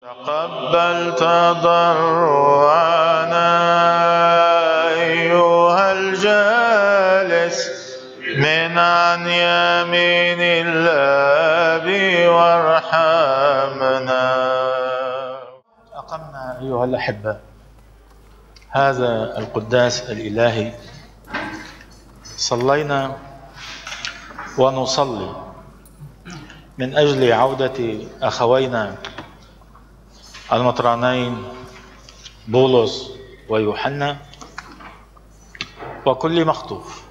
تقبل تضرعنا أيها الجالس من عن يمين الآب وارحمنا. أقمنا أيها الأحبة هذا القداس الإلهي، صلينا ونصلي من أجل عودة أخوينا المطرانين بولس ويوحنا وكل مخطوف.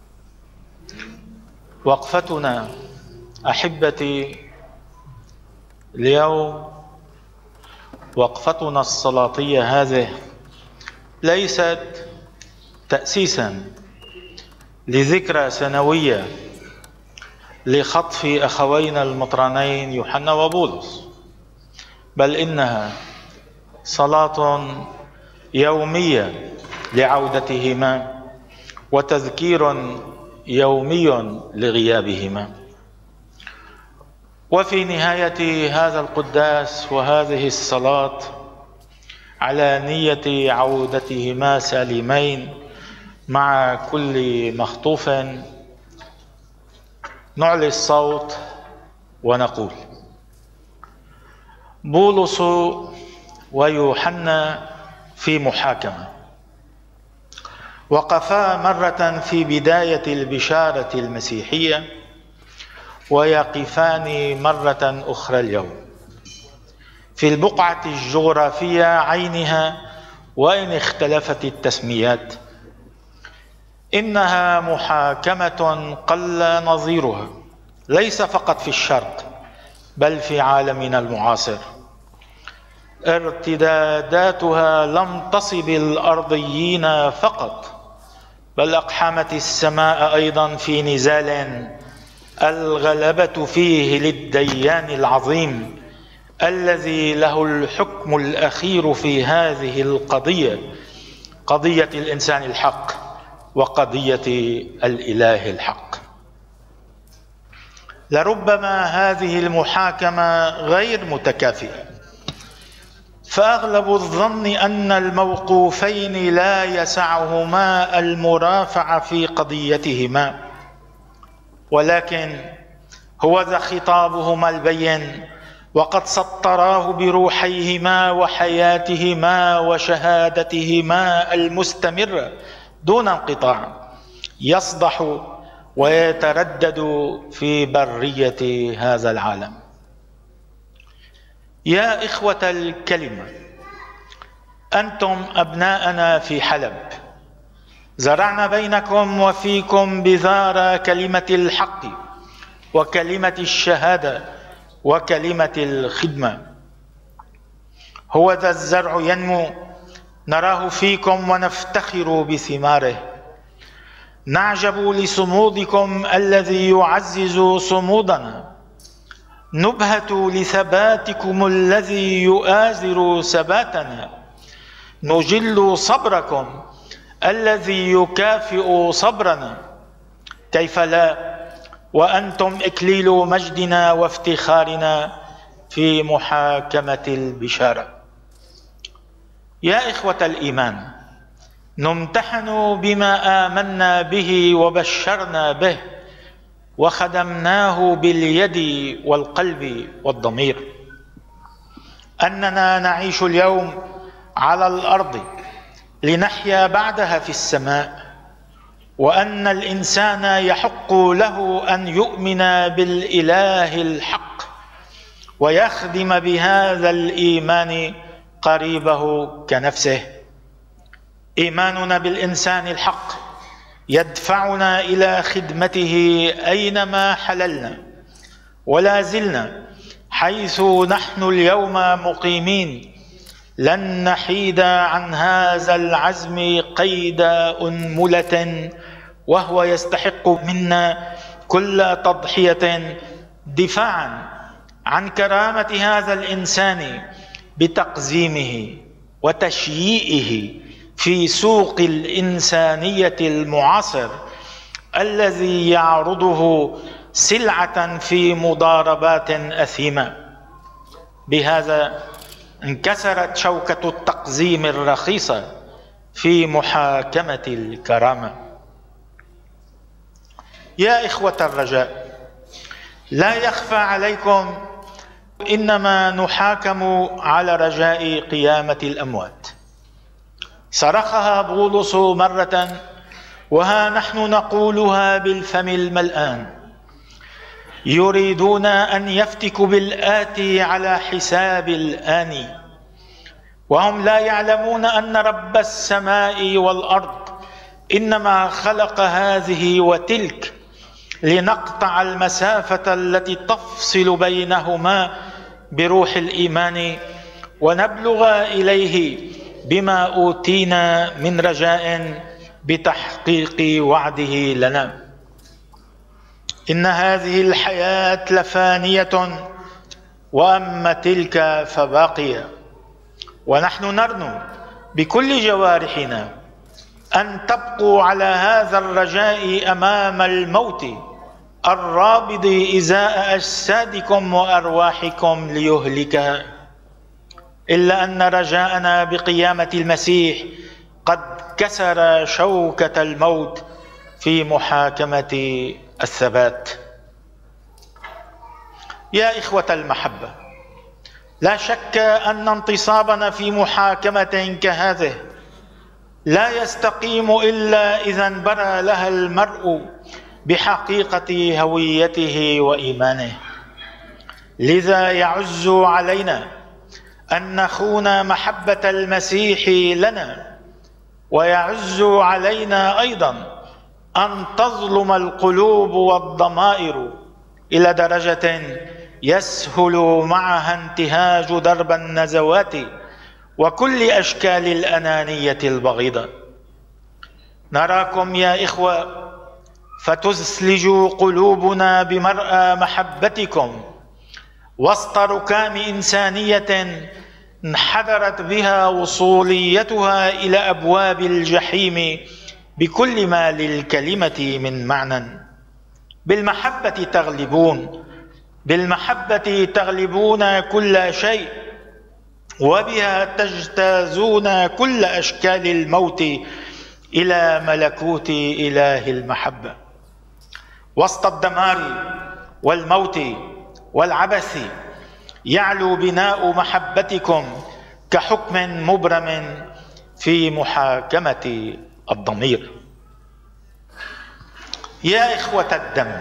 وقفتنا أحبتي اليوم، وقفتنا الصلاتية هذه ليست تأسيسا لذكرى سنوية لخطف أخوينا المطرانين يوحنا وبولس، بل إنها صلاة يومية لعودتهما وتذكير يومي لغيابهما. وفي نهاية هذا القداس وهذه الصلاة على نية عودتهما سالمين مع كل مخطوف نعلي الصوت ونقول: بولس ويوحنا في محاكمة، وقفا مرة في بداية البشارة المسيحية، ويقفان مرة أخرى اليوم في البقعة الجغرافية عينها، وإن اختلفت التسميات. إنها محاكمة قل نظيرها ليس فقط في الشرق بل في عالمنا المعاصر. ارتداداتها لم تصب الأرضيين فقط، بل أقحمت السماء أيضا في نزال الغلبة فيه للديان العظيم الذي له الحكم الأخير في هذه القضية، قضية الإنسان الحق وقضية الإله الحق. لربما هذه المحاكمة غير متكافئة، فأغلب الظن أن الموقوفين لا يسعهما المرافعة في قضيتهما، ولكن هو ذا خطابهما البين، وقد سطراه بروحيهما وحياتهما وشهادتهما المستمرة دون انقطاع، يصدح ويتردد في برية هذا العالم. يا إخوة الكلمة، أنتم أبناءنا في حلب، زرعنا بينكم وفيكم بذار كلمة الحق وكلمة الشهادة وكلمة الخدمة. هو ذا الزرع ينمو، نراه فيكم ونفتخر بثماره، نعجب لصمودكم الذي يعزز صمودنا، نبهة لثباتكم الذي يؤازر ثباتنا، نجل صبركم الذي يكافئ صبرنا. كيف لا وأنتم إكليل مجدنا وافتخارنا في محاكمة البشارة. يا إخوة الإيمان، نمتحن بما آمنا به وبشرنا به وخدمناه باليد والقلب والضمير، أننا نعيش اليوم على الأرض لنحيا بعدها في السماء، وأن الإنسان يحق له أن يؤمن بالإله الحق ويخدم بهذا الإيمان قريبه كنفسه. إيماننا بالإنسان الحق يدفعنا إلى خدمته أينما حللنا، ولا زلنا حيث نحن اليوم مقيمين لن نحيد عن هذا العزم قيد أنملة، وهو يستحق منا كل تضحية دفاعا عن كرامة هذا الإنسان بتقزيمه وتشييئه في سوق الإنسانية المعاصر الذي يعرضه سلعة في مضاربات أثيمة. بهذا انكسرت شوكة التقزيم الرخيصة في محاكمة الكرامة. يا إخوة الرجاء، لا يخفى عليكم إنما نحاكم على رجاء قيامة الأموات. صرخها بولس مرة، وها نحن نقولها بالفم الملآن. يريدون أن يفتكوا بالآتي على حساب الآني، وهم لا يعلمون أن رب السماء والأرض إنما خلق هذه وتلك لنقطع المسافة التي تفصل بينهما بروح الإيمان، ونبلغ إليه بما أوتينا من رجاء بتحقيق وعده لنا. إن هذه الحياة لفانية، وأما تلك فباقية. ونحن نرنو بكل جوارحنا أن تبقوا على هذا الرجاء أمام الموت الرابض إزاء أجسادكم وأرواحكم ليهلكها، إلا أن رجاءنا بقيامة المسيح قد كسر شوكة الموت في محاكمة الثبات. يا إخوة المحبة، لا شك أن انتصابنا في محاكمة كهذه لا يستقيم إلا إذا انبرى لها المرء بحقيقة هويته وإيمانه. لذا يعز علينا أن نخون محبة المسيح لنا، ويعز علينا أيضا أن تظلم القلوب والضمائر إلى درجة يسهل معها انتهاج درب النزوات وكل أشكال الأنانية البغيضة. نراكم يا إخوة فتثلج قلوبنا بمرأى محبتكم وسط ركام إنسانية انحدرت بها وصوليتها إلى أبواب الجحيم بكل ما للكلمة من معنى. بالمحبة تغلبون، بالمحبة تغلبون كل شيء، وبها تجتازون كل أشكال الموت إلى ملكوت إله المحبة. وسط الدمار والموت والعبث يعلو بناء محبتكم كحكم مبرم في محاكمة الضمير. يا إخوة الدم،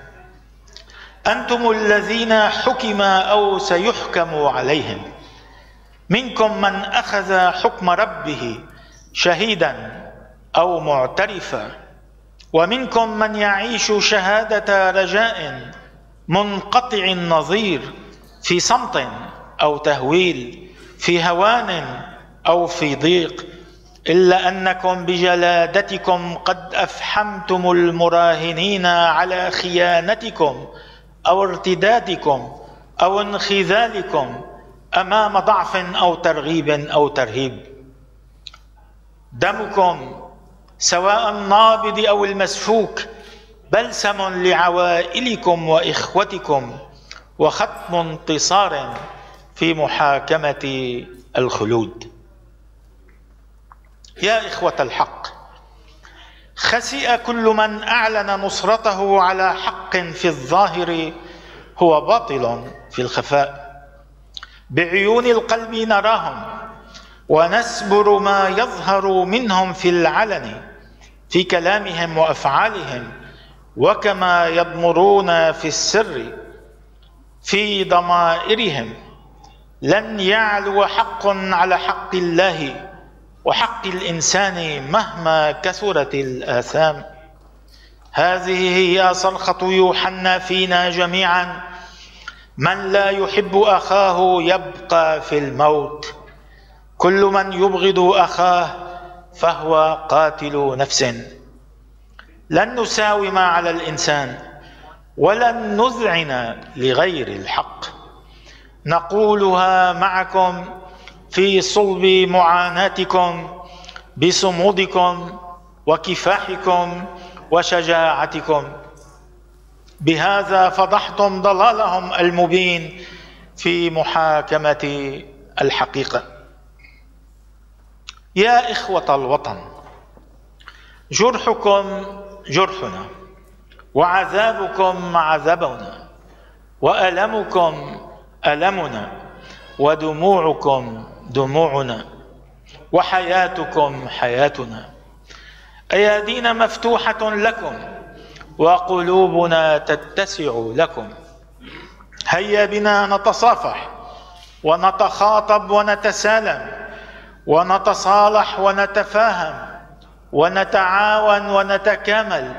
أنتم الذين حكم أو سيحكم عليهم. منكم من أخذ حكم ربه شهيدا أو معترفا، ومنكم من يعيش شهادة رجاء منقطع النظير في صمت أو تهويل، في هوان أو في ضيق، إلا أنكم بجلادتكم قد أفحمتم المراهنين على خيانتكم أو ارتدادكم أو انخذالكم أمام ضعف أو ترغيب أو ترهيب. دمكم سواء النابض أو المسفوك بلسم لعوائلكم وإخوتكم وختم انتصار في محاكمة الخلود. يا إخوة الحق، خسئ كل من أعلن نصرته على حق في الظاهر هو باطل في الخفاء. بعيون القلب نراهم ونسبر ما يظهر منهم في العلن في كلامهم وأفعالهم، وكما يضمرون في السر في ضمائرهم. لن يعلو حق على حق الله وحق الإنسان مهما كثرت الآثام. هذه هي صرخة يوحنا فينا جميعا: من لا يحب أخاه يبقى في الموت. كل من يبغض أخاه فهو قاتل نفس. لن نساوم على الإنسان ولن نذعن لغير الحق. نقولها معكم في صلب معاناتكم بصمودكم وكفاحكم وشجاعتكم. بهذا فضحتم ضلالهم المبين في محاكمة الحقيقة. يا إخوة الوطن، جرحكم جرحنا، وعذابكم عذابنا، وألمكم ألمنا، ودموعكم دموعنا، وحياتكم حياتنا. أيادينا مفتوحة لكم، وقلوبنا تتسع لكم. هيا بنا نتصافح ونتخاطب ونتسالم ونتصالح ونتفاهم ونتعاون ونتكامل.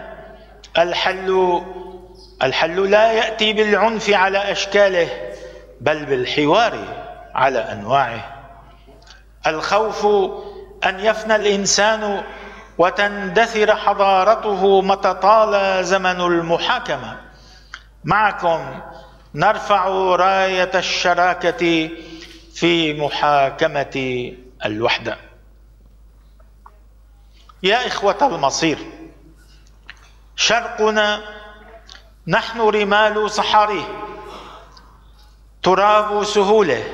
الحل لا يأتي بالعنف على أشكاله، بل بالحوار على أنواعه. الخوف أن يفنى الإنسان وتندثر حضارته متى طال زمن المحاكمة. معكم نرفع راية الشراكة في محاكمة الوحدة. يا إخوة المصير، شرقنا نحن رمال صحاريه، تراب سهوله،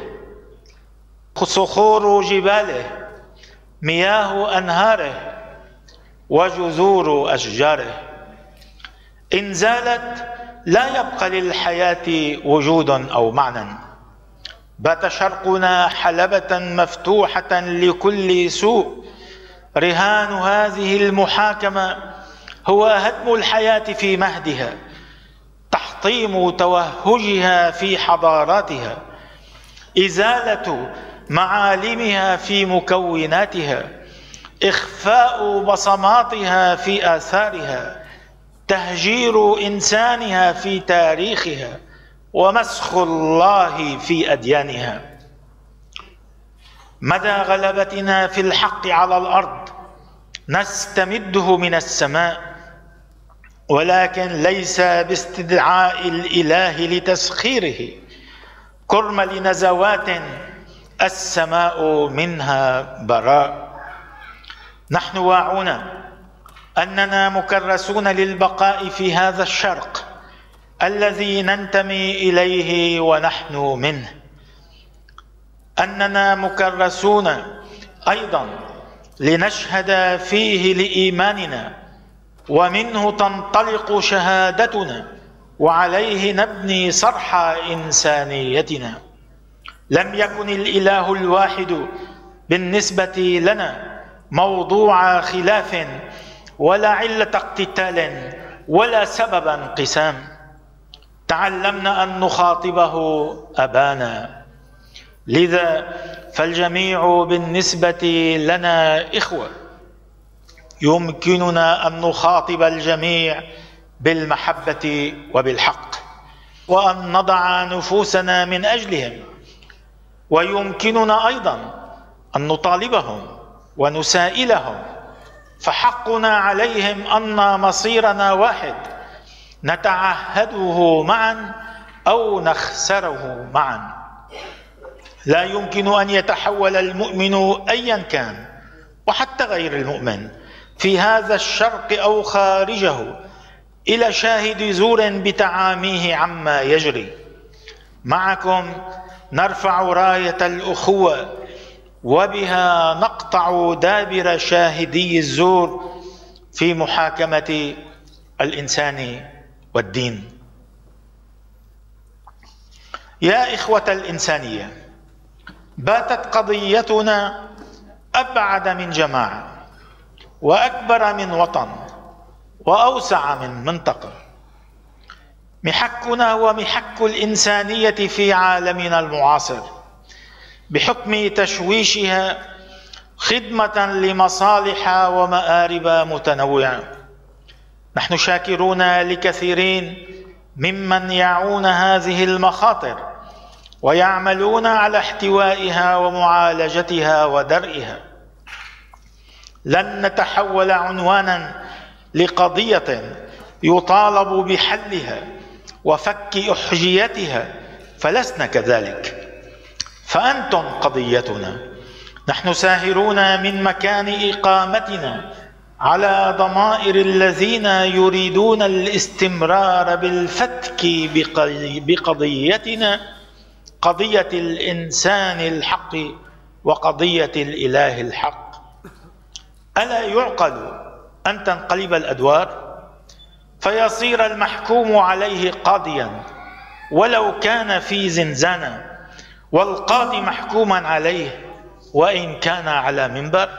صخور جباله، مياه أنهاره، وجذور أشجاره. إن زالت لا يبقى للحياة وجود أو معنى. بات شرقنا حلبة مفتوحة لكل سوء. رهان هذه المحاكمة هو هدم الحياة في مهدها، تحطيم توهجها في حضاراتها، إزالة معالمها في مكوناتها، إخفاء بصماتها في آثارها، تهجير إنسانها في تاريخها، ومسخ الله في أديانها. مدى غلبتنا في الحق على الأرض نستمده من السماء، ولكن ليس باستدعاء الإله لتسخيره. كرمل نزوات السماء منها براء. نحن واعون أننا مكرسون للبقاء في هذا الشرق الذي ننتمي إليه ونحن منه. أننا مكرسون أيضا لنشهد فيه لإيماننا، ومنه تنطلق شهادتنا، وعليه نبني صرح إنسانيتنا. لم يكن الإله الواحد بالنسبة لنا موضوع خلاف، ولا علة اقتتال، ولا سبب انقسام. تعلمنا أن نخاطبه أبانا، لذا فالجميع بالنسبة لنا إخوة. يمكننا أن نخاطب الجميع بالمحبة وبالحق، وأن نضع نفوسنا من أجلهم. ويمكننا أيضا أن نطالبهم ونسائلهم، فحقنا عليهم أن مصيرنا واحد، نتعهده معا أو نخسره معا. لا يمكن أن يتحول المؤمن أيا كان، وحتى غير المؤمن، في هذا الشرق أو خارجه، إلى شاهد زور بتعاميه عما يجري. معكم نرفع راية الأخوة، وبها نقطع دابر شاهدي الزور في محاكمة الإنسان والدين. يا إخوة الإنسانية، باتت قضيتنا أبعد من جماعة، وأكبر من وطن، وأوسع من منطقة. محكنا هو محك الإنسانية في عالمنا المعاصر، بحكم تشويشها خدمة لمصالح ومآرب متنوعة. نحن شاكرون لكثيرين ممن يعون هذه المخاطر ويعملون على احتوائها ومعالجتها ودرئها. لن نتحول عنوانا لقضية يطالب بحلها وفك أحجيتها، فلسنا كذلك. فأنتم قضيتنا. نحن ساهرون من مكان إقامتنا على ضمائر الذين يريدون الاستمرار بالفتك بقضيتنا قضية الإنسان الحق وقضية الإله الحق. ألا يعقل أن تنقلب الأدوار فيصير المحكوم عليه قاضيا ولو كان في زنزانة، والقاضي محكوما عليه وإن كان على منبر؟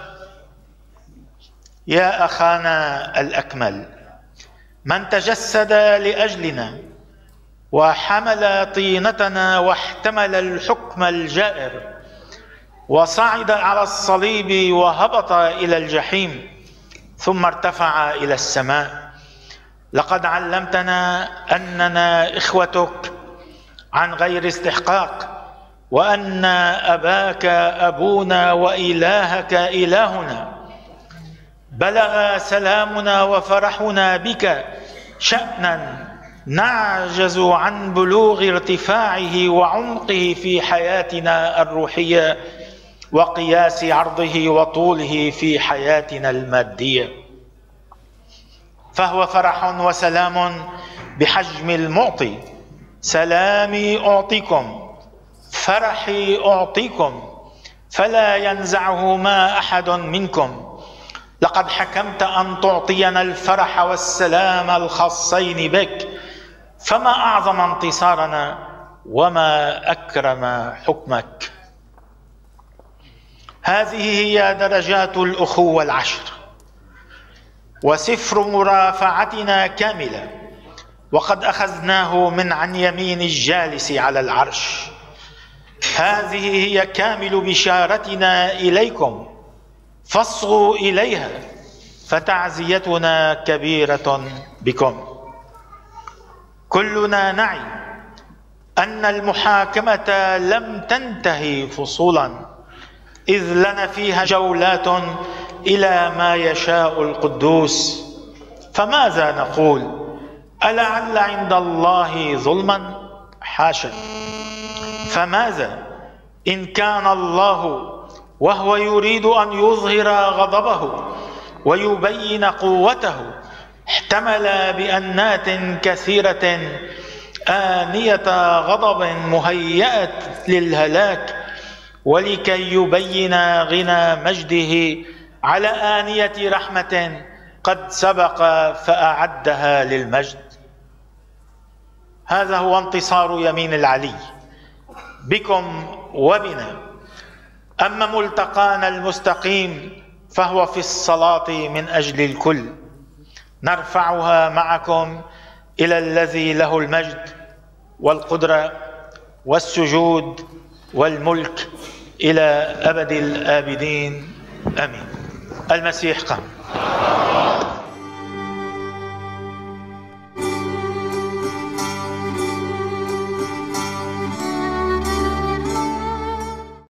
يا أخانا الأكمل، من تجسد لأجلنا وحمل طينتنا واحتمل الحكم الجائر وصعد على الصليب وهبط إلى الجحيم ثم ارتفع إلى السماء، لقد علمتنا أننا إخوتك عن غير استحقاق، وأن أباك أبونا وإلهك إلهنا. بلغ سلامنا وفرحنا بك شأنا نعجز عن بلوغ ارتفاعه وعمقه في حياتنا الروحية وقياس عرضه وطوله في حياتنا المادية، فهو فرح وسلام بحجم المعطي. سلامي أعطيكم، فرحي أعطيكم، فلا ينزعهما أحد منكم. لقد حكمت أن تعطينا الفرح والسلام الخاصين بك، فما أعظم انتصارنا وما أكرم حكمك. هذه هي درجات الأخوة العشر، وسفر مرافعتنا كاملة، وقد أخذناه من عن يمين الجالس على العرش. هذه هي كامل بشارتنا إليكم، فاصغوا إليها، فتعزيتنا كبيرة بكم. كلنا نعي أن المحاكمة لم تنتهي فصولا، إذ لنا فيها جولات إلى ما يشاء القدوس. فماذا نقول؟ ألعل عند الله ظلما؟ حاشا. فماذا إن كان الله وهو يريد أن يظهر غضبه ويبين قوته احتمل بأنات كثيرة آنية غضب مهيئة للهلاك، ولكي يبين غنى مجده على آنية رحمة قد سبق فأعدها للمجد. هذا هو انتصار يمين العلي بكم وبنا. أما ملتقانا المستقيم فهو في الصلاة من أجل الكل، نرفعها معكم إلى الذي له المجد والقدرة والسجود والملك إلى أبد الآبدين، آمين. المسيح قام.